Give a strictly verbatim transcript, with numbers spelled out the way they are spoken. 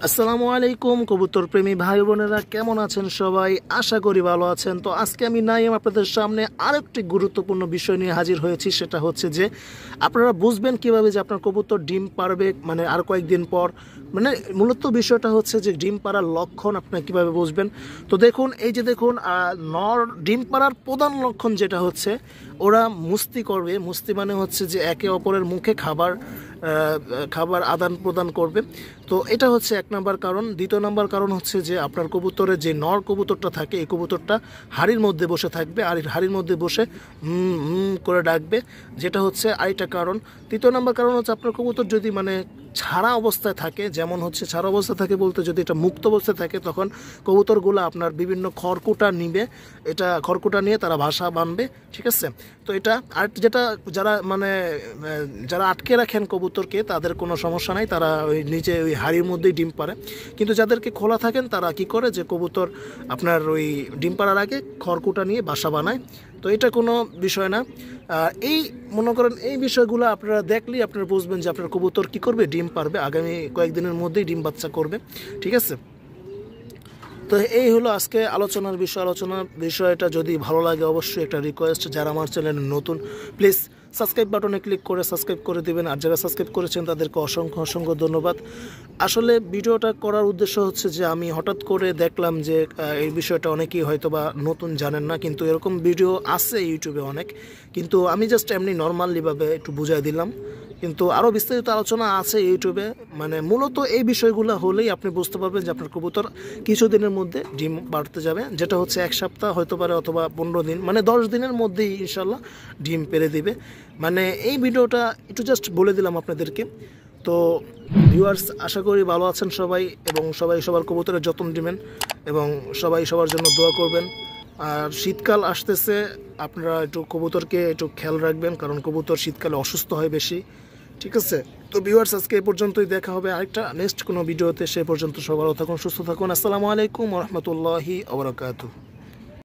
আসসালামু আলাইকুম কবুতর প্রেমী ভাই বোনেরা, কেমন আছেন সবাই? আশা করি ভালো আছেন। তো আজকে আমি নাইম আপনাদের সামনে আরেকটি গুরুত্বপূর্ণ বিষয় নিয়ে হাজির হয়েছি। সেটা হচ্ছে যে আপনারা বুঝবেন কিভাবে যে আপনার কবুতর ডিম পারবে, মানে আর কয়েকদিন পর। মানে মূলত বিষয়টা হচ্ছে যে ডিম পাড়ার লক্ষণ আপনারা কীভাবে বুঝবেন। তো দেখুন, এই যে দেখুন, নর ডিম পাড়ার প্রধান লক্ষণ যেটা হচ্ছে ওরা মুস্তি করবে। মুস্তি মানে হচ্ছে যে একে অপরের মুখে খাবার খাবার আদান প্রদান করবে। তো এটা হচ্ছে এক নম্বর কারণ। দ্বিতীয় নম্বর কারণ হচ্ছে যে আপনার কবুতরের যে নর কবুতরটা থাকে, এই কবুতরটা হাড়ির মধ্যে বসে থাকবে, আর হাড়ির মধ্যে বসে হুম হুম করে ডাকবে, যেটা হচ্ছে আরেকটা কারণ। তৃতীয় নম্বর কারণ হচ্ছে আপনার কবুতর যদি মানে ছাড়া অবস্থায় থাকে, যেমন হচ্ছে ছাড়া অবস্থায় থাকে বলতে যদি এটা মুক্ত অবস্থায় থাকে, তখন কবুতরগুলো আপনার বিভিন্ন খড়কুটা নিবে, এটা খড়কুটা নিয়ে তারা বাসা বাঁধবে, ঠিক আছে। তো এটা আর যেটা যারা মানে যারা আটকে রাখেন কবুতরকে, তাদের কোনো সমস্যা নাই, তারা ওই নিচে ওই হাড়ির মধ্যেই ডিম পারে। কিন্তু যাদেরকে খোলা থাকেন তারা কি করে, যে কবুতর আপনার ওই ডিম পাড়ার আগে খড়কুটা নিয়ে বাসা বানায়। তো এটা কোনো বিষয় না। এই মনে করেন এই বিষয়গুলো আপনারা দেখলেই আপনারা বুঝবেন যে আপনার কবুতর কী করবে, ডিম পারবে, আগামী কয়েকদিনের মধ্যেই ডিম বাচ্চা করবে, ঠিক আছে। তো এই হলো আজকে আলোচনার বিষয়। আলোচনার বিষয়টা যদি ভালো লাগে অবশ্যই একটা রিকোয়েস্ট, যারা আমার চ্যানেলে নতুন প্লিজ সাবস্ক্রাইব বাটনে ক্লিক করে সাবস্ক্রাইব করে দেবেন, আর যারা সাবস্ক্রাইব করেছেন তাদেরকে অসংখ্য অসংখ্য ধন্যবাদ। আসলে ভিডিওটা করার উদ্দেশ্য হচ্ছে যে আমি হঠাৎ করে দেখলাম যে এই বিষয়টা অনেকেই হয়তো বা নতুন জানেন না, কিন্তু এরকম ভিডিও আছে ইউটিউবে অনেক, কিন্তু আমি জাস্ট এমনি নর্মালিভাবে একটু বুঝাই দিলাম। কিন্তু আরও বিস্তারিত আলোচনা আছে ইউটিউবে। মানে মূলত এই বিষয়গুলো হলেই আপনি বুঝতে পারবেন যে আপনার কবুতর কিছুদিনের মধ্যে ডিম বাড়তে যাবে, যেটা হচ্ছে এক সপ্তাহ হতে পারে অথবা পনেরো দিন, মানে দশ দিনের মধ্যেই ইনশাল্লাহ ডিম পেরে দিবে। মানে এই ভিডিওটা একটু জাস্ট বলে দিলাম আপনাদেরকে। তো ভিউয়ার্স, আশা করি ভালো আছেন সবাই, এবং সবাই সবার কবুতরের যত্ন নেবেন, এবং সবাই সবার জন্য দোয়া করবেন। আর শীতকাল আসতেছে, আপনারা একটু কবুতরকে একটু খেয়াল রাখবেন, কারণ কবুতর শীতকালে অসুস্থ হয় বেশি, ঠিক আছে। তো ভিউয়ার্স, আজকে এই পর্যন্তই, দেখা হবে আরেকটা নেক্সট কোনো ভিডিওতে। সে পর্যন্ত সবার ভালো থাকুন, সুস্থ থাকুন। আসসালামু আলাইকুম ওয়া রাহমাতুল্লাহি ওয়া বারাকাতুহু।